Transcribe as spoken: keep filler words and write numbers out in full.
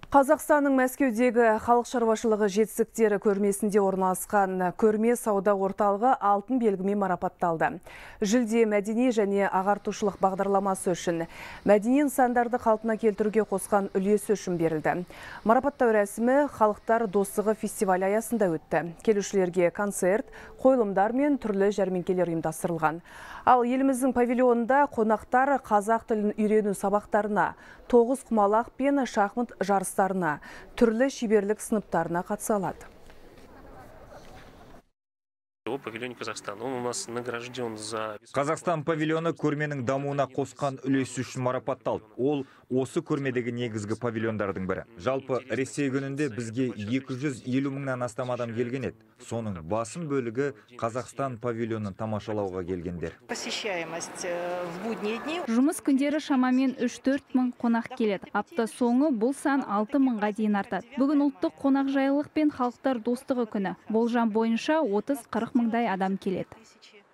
Қазақстанның Мәскеудегі халық шаруашылығы жетістіктері көрмесінде орналасқан көрме сауда орталығы алтын белгімен марапатталды. Жүлде мәдени және ағартушылық бағдарламасы үшін, мәдени нысандарды қалпына келтіруге қосқан үлесі үшін берілді. Марапаттау рәсімі халықтар достығы фестивалі аясында өтті. Келушілерге концерт, қойылымдар мен түрлі жәрмеңкелер ұйымдастырылған. Ал еліміздің павильонында қонақтар қазақ тілін үйрену сабақтарына, тоғыз құмалақ пен шахмат жарыстарына, түрлі шеберлік сыныптарына қатыса алады. Қазақстан павильоны көрменің дамуына қосқан үлесі үшін марапатталды. Ол осы көрмедегі негізгі павильондардың бірі. Жалпы Ресей күнінде бізге екі жүз елу мыңнан астам адам келген еді. Соның басым бөлігі Қазақстан павильонын тамашалауға келгендер. Жұмыс күндері шамамен үш-төрт мың қонақ келеді. Апта соңы бұл сан алты мыңға дейін артады. Бүгін ұлттық қонақжайлылық пен халықтар достығы күні. Болжам бойынша отыз-қырық мыңдай адам келеді.